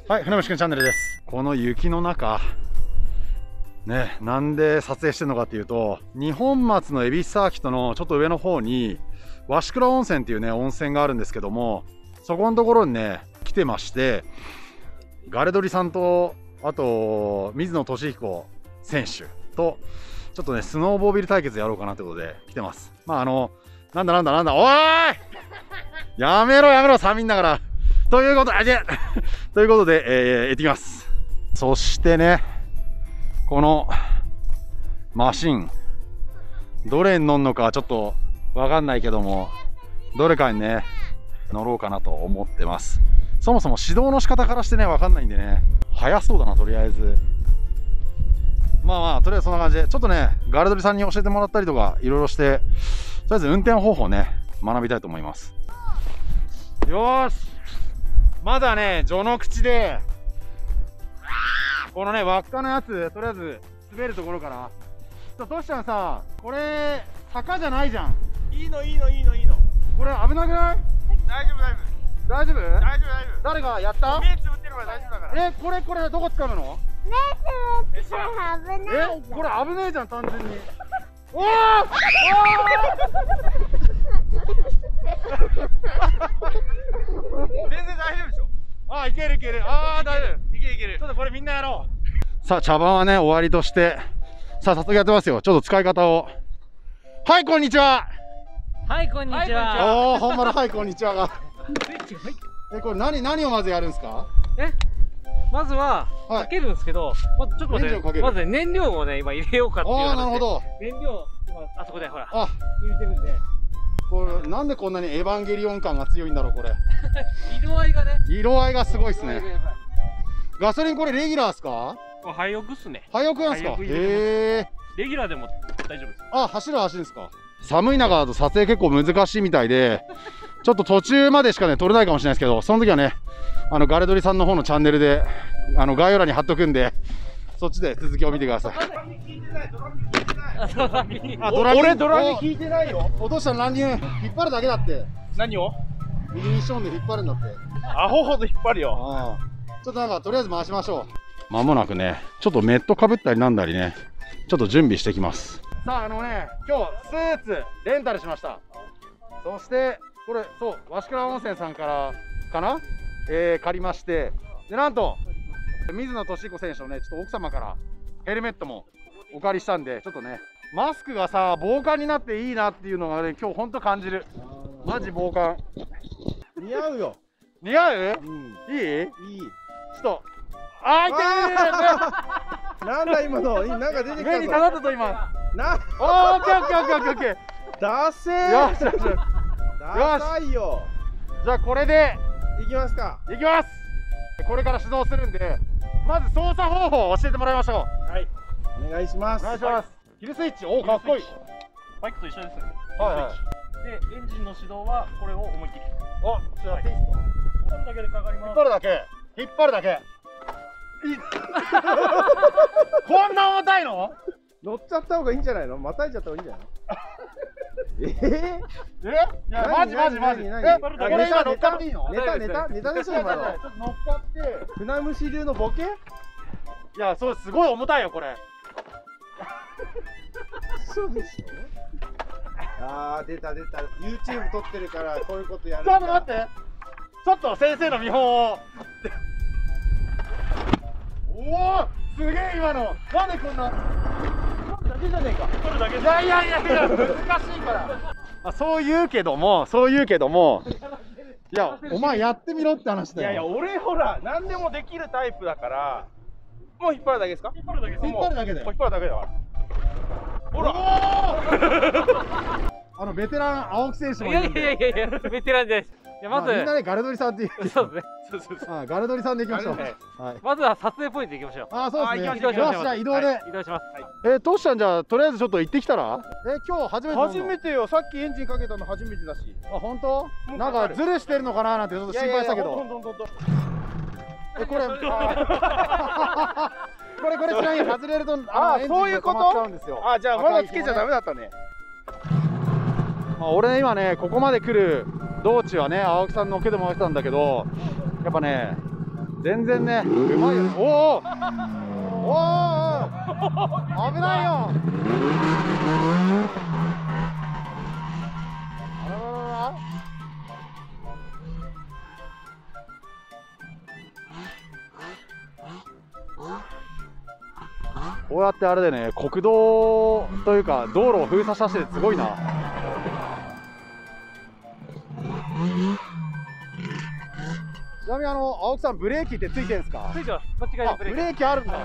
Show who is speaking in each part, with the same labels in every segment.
Speaker 1: はい、船虫くんチャンネルです。この雪の中ね、なんで撮影してるのかっていうと、二本松の恵比寿サーキットのちょっと上の方に鷲倉温泉っていうね温泉があるんですけども、そこのところにね来てまして、ガレドリさんとあと水野俊彦選手とちょっとねスノーボービル対決やろうかなということで来てます。まあなんだおーいやめろ寒いんだからということでということで、行ってきます。そしてね、このマシンどれに乗るのかちょっとわかんないけども、どれかにね乗ろうかなと思ってます。そもそも指導の仕方からしてねわかんないんでね、早そうだな。とりあえずまあとりあえずそんな感じで、ちょっとねガレドリさんに教えてもらったりとかいろいろして、とりあえず運転方法ね学びたいと思います。よーし、まだね序の口でこのね輪っかのやつ、とりあえず滑るところから。トシちゃんさ、これ坂じゃないじゃん。
Speaker 2: いいの
Speaker 1: これ危なくない？
Speaker 2: 大丈夫
Speaker 1: 誰がやった？
Speaker 2: 目つぶってるから大丈夫だから。
Speaker 1: これどこ掴むの？
Speaker 3: 目つぶったら危ないじゃん。
Speaker 1: これ危ねえじゃん単純に。おー
Speaker 2: 全然大丈夫でしょ。
Speaker 1: いける。大丈夫。
Speaker 2: いける。
Speaker 1: ちょっとこれみんなやろう。さあ茶番はね終わりとして、さあ早速やってますよ。ちょっと使い方を。はいこんにちは。
Speaker 4: はいこんにちは。
Speaker 1: おお本物はいこんにちはが。これ何をまずやるんですか？
Speaker 4: まずはかけるんですけど、まずちょっと待って、まず燃料をね今入れようかっていう話で。
Speaker 1: なるほど。
Speaker 4: 燃料今あそこでほら入れてるんで。
Speaker 1: これなんでこんなにエヴァンゲリオン感が強いんだろうこれ。
Speaker 4: 色合いがね。
Speaker 1: 色合いがすごいですね。ガソリンこれレギュラーですか？
Speaker 4: 廃屋っすね。
Speaker 1: 廃屋なんですか？へえ。
Speaker 4: レギュラーでも大丈夫です。
Speaker 1: 走るんですか？寒い中だと撮影結構難しいみたいで、ちょっと途中までしかね撮れないかもしれないですけど、その時はねガレドリさんの方のチャンネルで概要欄に貼っとくんで、そっちで続きを見てください。
Speaker 2: 俺ドラに聞いてないよ。
Speaker 1: 落としたら乱入引っ張るだけだって。
Speaker 2: 何を？
Speaker 1: 右にションで引っ張るんだって。
Speaker 2: アホほど引っ張るよ。
Speaker 1: ちょっととりあえず回しましょう。まもなくねちょっとメットかぶったりなんだりね、ちょっと準備してきます。さあ今日スーツレンタルしました。そしてこれ鷲倉温泉さんからかな、借りまして、でなんと水野俊彦選手のねちょっと奥様からヘルメットもお借りしたんで、ちょっとねマスクがさ防寒になっていいなっていうのがね今日ほんと感じる。マジ防寒
Speaker 2: 似合うよ。
Speaker 1: 似合う？いい？ちょっと痛い
Speaker 2: なんだ今の、なんか出てきたぞ。
Speaker 1: 目にかかったぞ今。オッケー。
Speaker 2: ダセー。
Speaker 1: よし。
Speaker 2: ダサいよ。
Speaker 1: じゃあこれで
Speaker 2: いきますか。
Speaker 1: いきます。これから指導するんで、まず操作方法を教えてもらいましょ
Speaker 2: う。はい。お願いします。
Speaker 1: ヒルスイッチ、かっこいい。
Speaker 4: バイクと一緒ですね。
Speaker 1: で
Speaker 4: エンジンの始動はこれを思いっきり。
Speaker 1: ちょっとやっていいですか？
Speaker 4: 引っ張るだけでかかります。
Speaker 1: 引っ張るだけ。こんな重たいの？
Speaker 2: 乗っちゃった方がいいんじゃないの？またいちゃった方がいいんじゃないの？
Speaker 1: いやマジ。これ今乗っかっていいの？
Speaker 2: ネタでしょ今の。
Speaker 1: ちょっと乗っかって。
Speaker 2: 船虫流のボケ？
Speaker 1: いやそうすごい重たいよこれ。
Speaker 2: そうでしょ。出た YouTube 撮ってるからこういうことやる。
Speaker 1: ちょっと待って、ちょっと先生の見本を。すげえ今の。なんでこんな撮るだけじゃねえか。撮るだけ。いや難しいからそう言うけどもいやお前やってみろって話だよ。
Speaker 2: いや俺ほら何でもできるタイプだから。もう引っ張るだけですか？
Speaker 1: 引っ張るだけだよ。
Speaker 2: 引っ張るだけだから。ほら
Speaker 1: ベテラン青木選手も
Speaker 4: いやベテランです。まず
Speaker 1: みんなねガレドリさんっていう。
Speaker 4: そうですね。
Speaker 1: ガレドリさんでいきましょう。
Speaker 4: まずは撮影ポイントいきましょう。
Speaker 1: そうですね。
Speaker 4: 移動します。
Speaker 1: じゃあ移動で
Speaker 4: 移動します。
Speaker 1: トシちゃんじゃあとりあえずちょっと行ってきたら？今日初めて
Speaker 2: よ。さっきエンジンかけたの初めてだし。
Speaker 1: 本当？なんかズルしてるのかななんてちょっと心配したけど。これちなみに外れるとエンジンが止まっちゃうんですよ。
Speaker 2: じゃあまだつけちゃダメだったね。
Speaker 1: 俺今ねここまで来る道中はね青木さんのっけてもらってたんだけど、やっぱね全然ね、うまいよね。おおおお、危ないよ。あらららら。こうやってあれでね、国道というか道路を封鎖したしてすごいな。ちなみに青木さん、ブレーキってついてるんですか？
Speaker 4: ついてます。間違いなく
Speaker 1: ブレーキあるんだ。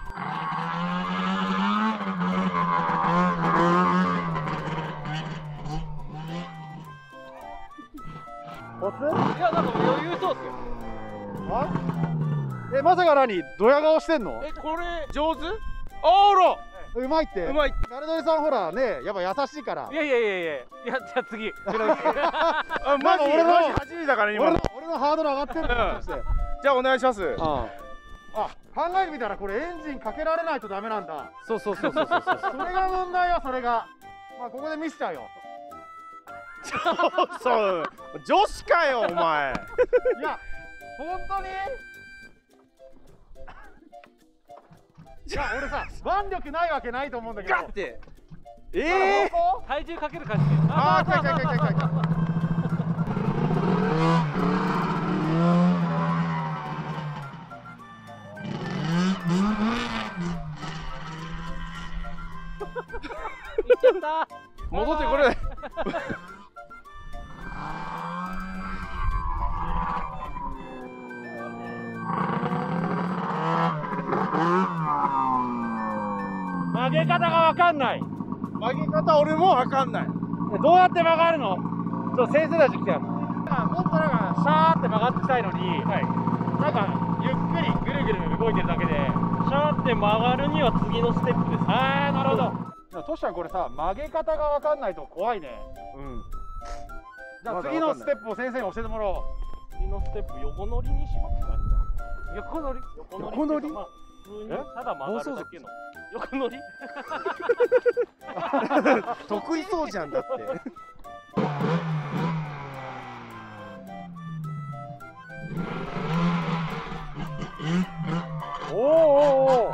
Speaker 1: コツ？
Speaker 4: いや、なんか余裕そうっすよ。
Speaker 1: あ？まさか何？ドヤ顔してんの？
Speaker 2: これ上手？あら、
Speaker 1: うまいって。
Speaker 2: うまい。
Speaker 1: ガルドリさんほらね、やっぱ優しいから。
Speaker 4: いや、じゃあ次。
Speaker 2: あ、マジ俺の初めてだから今。
Speaker 1: 俺のハードル上がってるの。
Speaker 2: じゃあお願いします。
Speaker 1: あ、考えてみたらこれエンジンかけられないとダメなんだ。
Speaker 2: そう。
Speaker 1: それが問題よ、それが。まあここで見せちゃうよ。
Speaker 2: そう、女子かよお前。
Speaker 1: いや、本当に。いや、俺さ、腕力ないわけないと思うんだけど。
Speaker 2: ガッて。
Speaker 4: 体重かける感じ。
Speaker 2: ああ、来た。
Speaker 4: いっちゃった。
Speaker 2: 戻ってこれない。
Speaker 1: 曲げ方がわかんない。
Speaker 2: 曲げ方俺もわかんない。
Speaker 1: どうやって曲がるの？先生たち来てやる。もっとなんかシャーって曲がってきたいのに、なんかゆっくりぐるぐる動いてるだけで、シャーって曲がるには次のステップです。ああ、なるほど。トシちゃん、これさ、曲げ方がわかんないと怖いね。じゃあ次のステップを先生に教えてもらおう。
Speaker 4: 次のステップ、横乗りにしますか？横乗り？
Speaker 2: 横乗り？
Speaker 4: まあ普通にただ曲がるだけの横乗り？
Speaker 2: 得意そうじゃんだって。
Speaker 1: おお。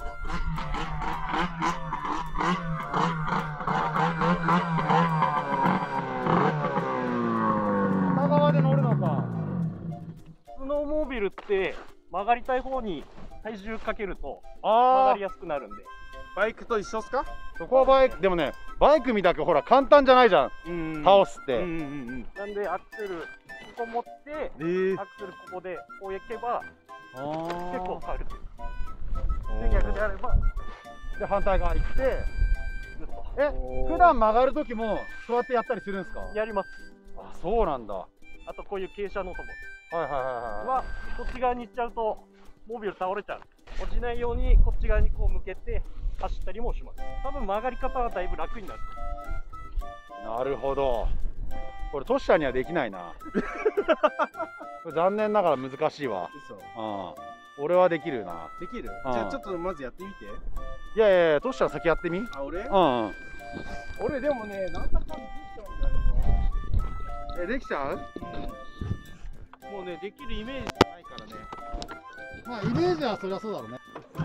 Speaker 1: 片側で乗るのか。
Speaker 4: スノーモービルって曲がりたい方に体重かけると曲がりやすくなるんで。
Speaker 2: バイクと一緒っすか？
Speaker 1: そこはバイクでもね、バイクみたくほら簡単じゃないじゃん。倒すって。
Speaker 4: なんでアクセルここ持って、アクセルここでこういけば結構軽く。で逆であれば
Speaker 1: で反対側行って。普段曲がる時もそうやってやったりするんですか？
Speaker 4: やります。
Speaker 1: あ、そうなんだ。
Speaker 4: あとこういう傾斜のとこ
Speaker 1: は
Speaker 4: こっち側に行っちゃうとモービル倒れちゃう。落ちないようにこっち側にこう向けて走ったりもします。多分曲がり方はだいぶ楽になる。
Speaker 1: なるほど。これトシちゃんにはできないな。これ残念ながら難しいわ。俺はできるな。
Speaker 2: できる？じゃあちょっとまずやってみて。
Speaker 1: いや、トシちゃん先やってみ。
Speaker 2: あ、俺？
Speaker 1: 俺でもね、なんだかんだできちゃうんだよ。できちゃう？
Speaker 2: もうね、できるイメージないからね。
Speaker 1: まあイメージはそりゃそうだろうね。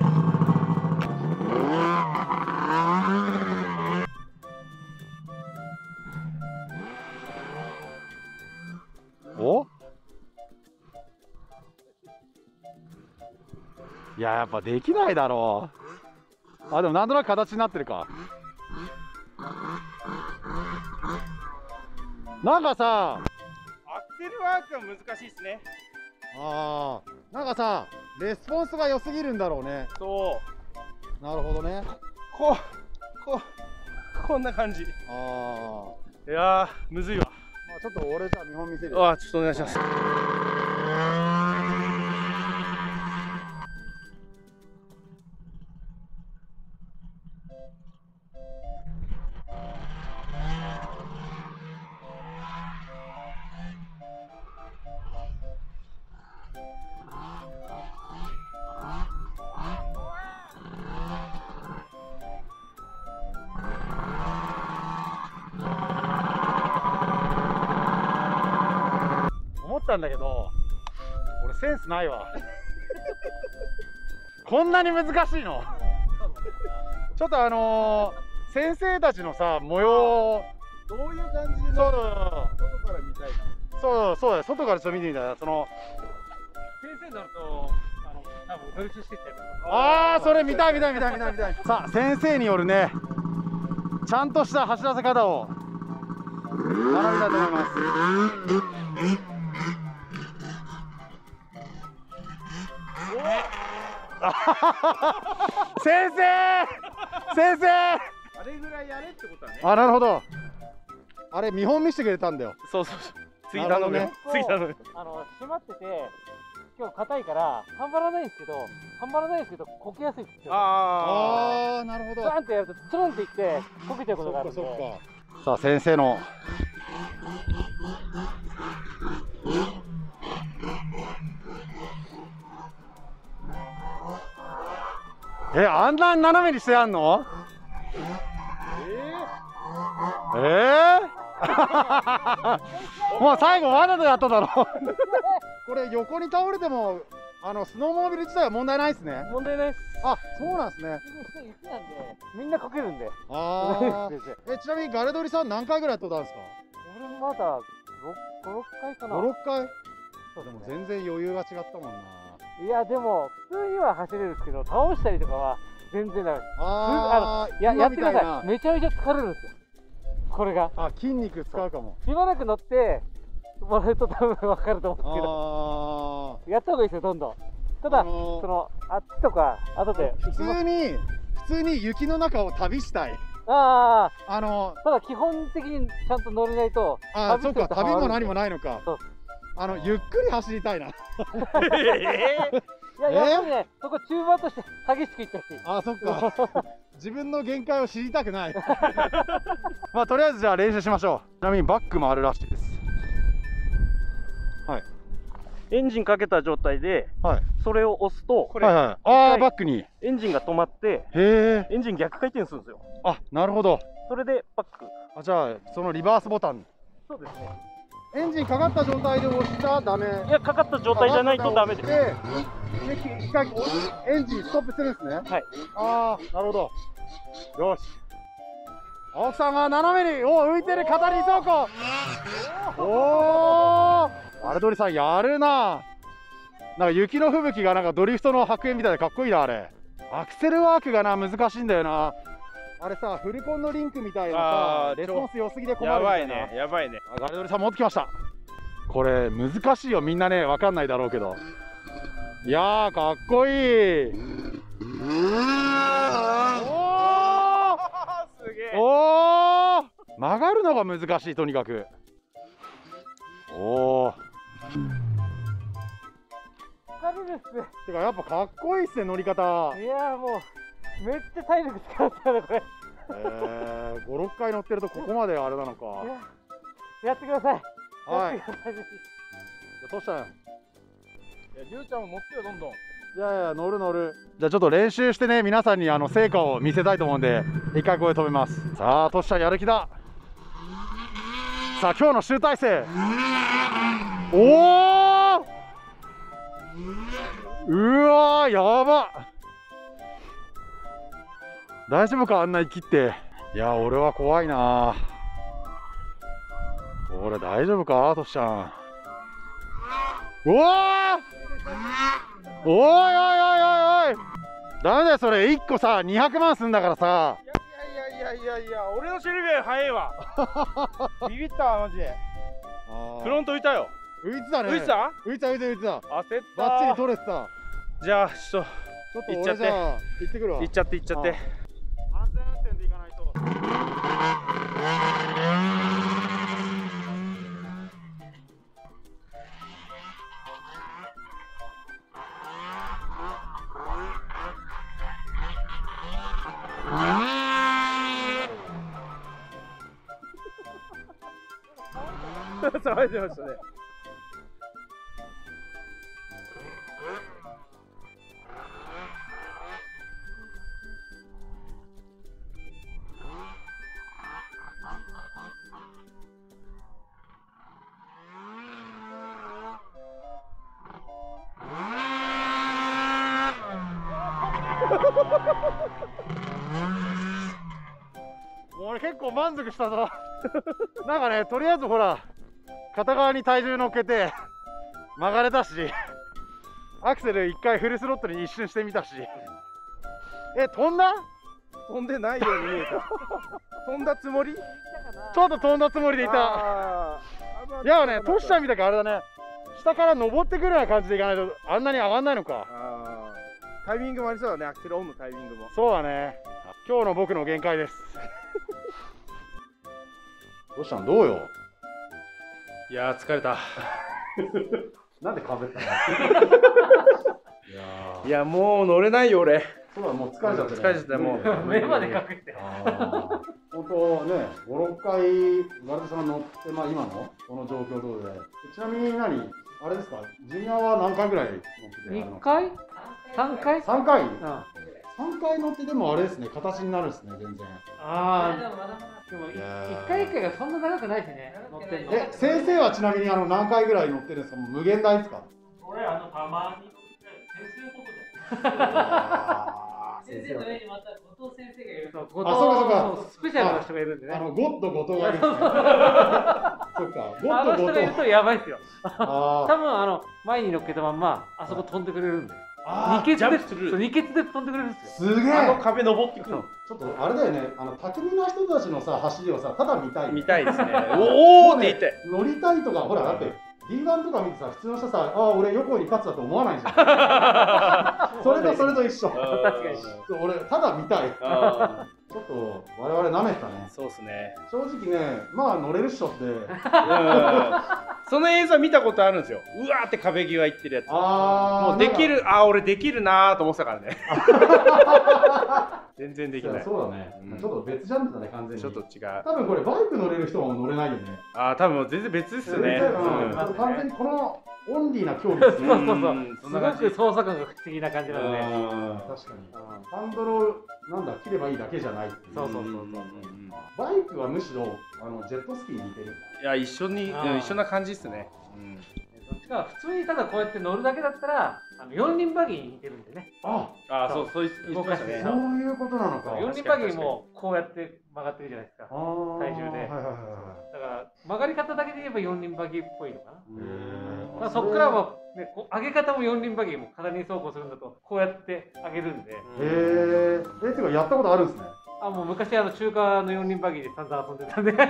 Speaker 1: お？いや、やっぱできないだろう。あ、でもなんとなく形になってるか。なんかさ、
Speaker 2: アクセルワークが難しいですね。
Speaker 1: なんかさ、レスポンスが良すぎるんだろうね。
Speaker 2: そう。
Speaker 1: なるほどね。
Speaker 2: こんな感じ。いやー、むずいわ。
Speaker 1: まあちょっと俺じゃあ見本見せる。
Speaker 2: ちょっとお願いします。
Speaker 1: 思ったんだけど、俺センスないわ。 こんなに難しいの？ちょっと先生たちのさ模様、
Speaker 2: どういう感じで
Speaker 1: そう
Speaker 2: 外から見たいな。
Speaker 1: そうだ、外からちょっと見てみたいな。
Speaker 4: 先生になると多分ドリフトしてきてる。
Speaker 1: それ見たい。さあ、先生によるね、ちゃんとした走らせ方を学びたいと思います。先生
Speaker 2: あれぐらいやれってことはね。
Speaker 1: なるほど。あれ見本見せてくれたんだよ。
Speaker 4: そう。次頼むよ。次頼む。
Speaker 5: 閉まってて、今日硬いから頑張らないんですけど、こけやすいんですよ。
Speaker 1: なるほど。
Speaker 5: バーンってやるとツルンっていってこけちゃうことがあるんで。
Speaker 1: そっか。さあ、先生のあんな斜めにしてやんの？もう最後わざとやっただろ。これ横に倒れてもスノーモービル自体は問題ないですね。
Speaker 5: 問題ないです。
Speaker 1: そうなんですね。
Speaker 5: 雪なんでみんなこけるんで。
Speaker 1: ちなみにガレドリさん何回ぐらいやったんですか？
Speaker 5: 俺まだ5、6回かな。
Speaker 1: 5、6回？
Speaker 5: そう
Speaker 1: でも全然余裕が違ったもんな。
Speaker 5: いやでも普通には走れるんですけど、倒したりとかは全然ダメです。やってください。めちゃめちゃ疲れるんですよ、これが。
Speaker 1: 筋肉使うかも。
Speaker 5: しばらく乗ってもらうと多分分かると思うんですけど、やった方がいいですよ、どんどん。ただ、あっちとか後で
Speaker 1: 普通に雪の中を旅したい。
Speaker 5: ただ基本的にちゃんと乗れないと。
Speaker 1: そうか、旅も何もないのか。ゆっくり走りたいな。
Speaker 5: いや、やっぱりね、そこ中盤として激しくいったし。
Speaker 1: そっか。自分の限界を知りたくない。まあとりあえずじゃあ練習しましょう。ちなみにバックもあるらしいです。はい。
Speaker 4: エンジンかけた状態で、それを押すと、
Speaker 1: バックに
Speaker 4: エンジンが止まって、エンジン逆回転するんですよ。
Speaker 1: なるほど。
Speaker 4: それでバック。
Speaker 1: じゃあそのリバースボタン。
Speaker 4: そうですね。
Speaker 1: エンジンかかった状態で押しちゃダメ。
Speaker 4: いや、かかった状態じゃないとダメです。
Speaker 1: 一回エンジンストップするんですね。なるほど。よし。青木さんが斜めに浮いてる片輪走行。ガレドリさんやるな。なんか雪の吹雪がなんかドリフトの白煙みたいでかっこいいな。あれアクセルワークが難しいんだよな。あれさ、フルコンのリンクみたいなさ、レスポンス良すぎで困るみたいな。
Speaker 4: やばいね。
Speaker 1: ガレドリさん持ってきました。これ難しいよ、みんなね、分かんないだろうけど。いやー、かっこいい。
Speaker 4: すげえ。
Speaker 1: 曲がるのが難しい、とにかく。
Speaker 5: 疲れるっす。
Speaker 1: てかやっぱかっこいいっすね、乗り方。
Speaker 5: いやもうめっちゃ体力使ったねこれ。
Speaker 1: 5、6回乗ってるとここまであれなのか。
Speaker 5: やってください。
Speaker 1: はい。
Speaker 5: やってください。
Speaker 1: じゃあどうしたんや。
Speaker 2: りゅうちゃんも乗ってよ、どんどん。
Speaker 1: いや乗る。じゃあちょっと練習してね、皆さんに成果を見せたいと思うんで、一回ここで止めます。さあトシちゃんやる気だ。さあ今日の集大成。うわー、やば。大丈夫か、あんな生きって。いや俺は怖いな。俺大丈夫か、トシちゃん。うわー、おいダメだよ、それ1個さ200万すんだからさ。
Speaker 2: いや、俺のシルビア早いわ。ビビったわ、マジで。
Speaker 4: フロント浮いたよ。
Speaker 1: 浮いてたね。
Speaker 4: 浮いてた。
Speaker 1: 焦った。
Speaker 4: 焦った。
Speaker 1: バッチリ取れてた。
Speaker 4: じゃあちょっと
Speaker 1: 俺じゃあ行ってくるわ。
Speaker 4: 行っちゃって。安全運転で行かないと。騒いでましたね。
Speaker 1: 俺結構満足したぞ。なんかね、とりあえずほら片側に体重乗っけて曲がれたし、アクセル一回フルスロットルに一瞬してみたし。飛んだ？
Speaker 2: 飛んでないように見えた。飛んだつもり？
Speaker 1: ちょっと飛んだつもりでいた。いやね、トシちゃんみたいにあれだね、下から登ってくるような感じでいかないとあんなに上がんないのか。
Speaker 2: タイミングもありそうだね、アクセルオンのタイミングも。
Speaker 1: そうだね。今日の僕の限界です。どうしたん？どうよ。
Speaker 6: いやー疲れた。
Speaker 1: なんでかぶったの？
Speaker 6: いやもう乗れないよ俺。
Speaker 1: そうだ、もう疲れちゃって、ね。
Speaker 6: 疲れちゃったもう。
Speaker 5: 目まで隠して。
Speaker 1: 本当ね、5、6回ガルトさんが乗って、まあ今のこの状況ということで。ちなみにあれですか、ジュニアは何回ぐらい乗ってて
Speaker 5: 2回 ?3 回
Speaker 1: ?3 回、
Speaker 5: うん、
Speaker 1: 3回乗ってでもあれですね、形になるんですね、全然。
Speaker 5: ああ、でも1回1回がそんな長くないしね、乗ってんの。
Speaker 1: 先生はちなみに何回ぐらい乗ってるんですか？もう無限大ですか？
Speaker 4: 俺たまに先生のこと
Speaker 5: 先生の上にまた後藤先生がいると、
Speaker 1: そうか
Speaker 5: スペシャルな人がいるんでね。
Speaker 1: ゴッド後藤がいるんですね。そうか、ゴッド後藤。
Speaker 5: あの人がいるとやばいっすよ。
Speaker 1: 多
Speaker 5: 分前に乗っけたまんまあそこ飛んでくれるんで。二ケツで飛んでくれるんですよ。
Speaker 1: すげえ。
Speaker 6: 壁登ってくる。
Speaker 1: ちょっとあれだよね、巧みな人たちのさ走りをさただ見たい。
Speaker 6: 見たいですね。おおって言って。
Speaker 1: 乗りたいとかほらだって。D1 とか見てさ、普通の人さ、俺横に勝つだと思わないじゃん。それと一緒。
Speaker 5: 確かに。
Speaker 1: 俺ただ見たい。ちょっと我々なめたね。
Speaker 6: そうですね。
Speaker 1: 正直ね、まあ乗れるっしょって。
Speaker 6: その映像見たことあるんですよ。うわーって壁際行ってるやつ。もうできる、俺できるなーと思ってたからね。全然できない。
Speaker 1: そうだね。ちょっと別ジャンルだね、完全に。
Speaker 6: ちょっと違う。
Speaker 1: 多分これバイク乗れる人も乗れないよね。
Speaker 6: 多分全然別ですよね。
Speaker 1: 完全にこのオンリーな競技ですね。
Speaker 5: すごく操作感が不思議な感じなので。
Speaker 1: 確かに。ハンドル切ればいいだけじゃないっていう。
Speaker 5: そう。
Speaker 1: バイクはむしろジェットスキーに似てる。
Speaker 6: いや一緒な感じですね。
Speaker 5: どっちか普通にただこうやって乗るだけだったら四輪バギーに似てるんでね。
Speaker 6: そういう
Speaker 5: 動かして。
Speaker 1: そういうことなのか。
Speaker 5: 四輪バギーもこうやって曲がってるじゃないですか。体重で。だから曲がり方だけで言えば四輪バギーっぽいのかな。そこからはね、上げ方も四輪バギーも片輪走行するんだとこうやって上げるんで。
Speaker 1: てかやったことあるんですね。
Speaker 5: もう昔中華の四輪バギーで散々遊んでたんで。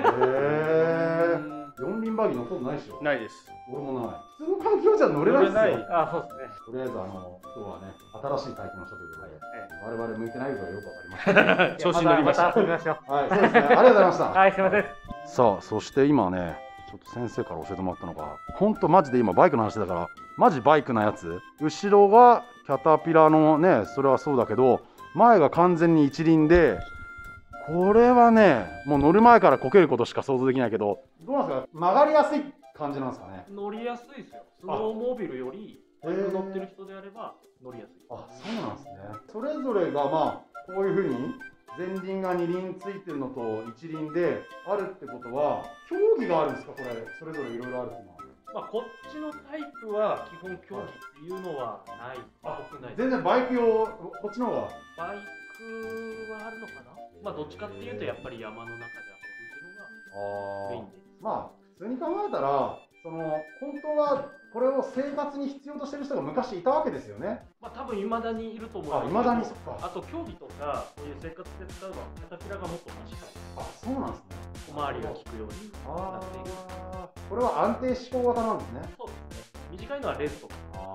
Speaker 1: 四輪バギー乗ったことないでしょ？
Speaker 6: ないです。
Speaker 1: 俺もない。普通の環境じゃ乗れないですよ。
Speaker 5: そうですね。
Speaker 1: とりあえず今日はね、新しい体験をしたということで、我々向いてないことがよくわかりました。
Speaker 6: 調子に乗りました。
Speaker 5: また遊びましょう。
Speaker 1: はい、そうですね。ありがとうございました。
Speaker 5: はい、すみません。
Speaker 1: さあ、そして今ね、ちょっと先生から教えてもらったのが、本当マジで今バイクの話だから、マジバイクなやつ。後ろがキャタピラのね、それはそうだけど、前が完全に一輪で。これはね、もう乗る前からこけることしか想像できないけど、どうなんですか、曲がりやすい感じなんですかね。
Speaker 4: 乗りやすいですよ。スノーモービルより乗ってる人であれば乗りやすい。
Speaker 1: そうなんですね。それぞれがまあこういうふうに前輪が2輪ついてるのと一輪であるってことは、競技があるんですか？これそれぞれいろいろあるっていうのは。
Speaker 4: こっちのタイプは基本競技っていうのはない。国内
Speaker 1: 全然バイク用、こっちの方が
Speaker 4: バイクはあるのかな。どっちかっていうとやっぱり山の中で遊ぶっていうのがメインで。
Speaker 1: 普通に考えたら、本当はこれを生活に必要としてる人が昔いたわけですよね。
Speaker 4: 多分未だにいると思う。
Speaker 1: 未だにそっか。
Speaker 4: あと競技とかこういう生活で使うのはキャタピラがもっと短い。
Speaker 1: そうなんですね。
Speaker 4: 小回りが利くようになっている。
Speaker 1: これは安定志向型なんですね。
Speaker 4: そうですね。短いのはレースとか。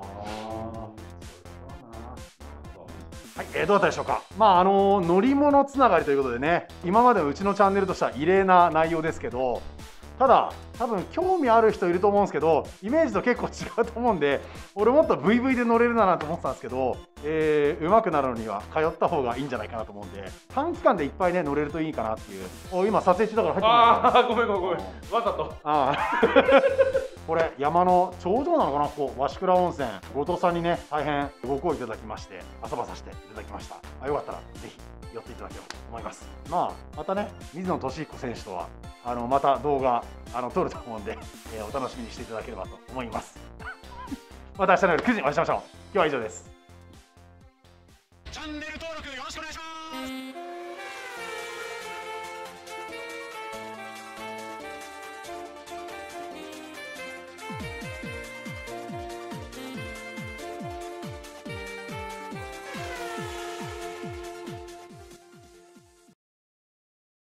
Speaker 1: はい、どうだったでしょうか。乗り物つながりということでね、今までのうちのチャンネルとしては異例な内容ですけど、ただ多分興味ある人いると思うんですけど、イメージと結構違うと思うんで、俺もっと VV で乗れるなと思ってたんですけど、上手くなるのには通った方がいいんじゃないかなと思うんで、短期間でいっぱいね乗れるといいかなっていう。今撮影中だから入ってない。
Speaker 6: ごめん。わざと。
Speaker 1: これ山の頂上なのかな、ここ鷲倉温泉、後藤さんにね大変ご好意いただきまして遊ばさせていただきました。よかったらぜひ寄っていただければと思います。またね、水野俊彦選手とはまた動画撮ると思うんで、お楽しみにしていただければと思います。また明日の夜9時にお会いしましょう。今日は以上です。チャンネル登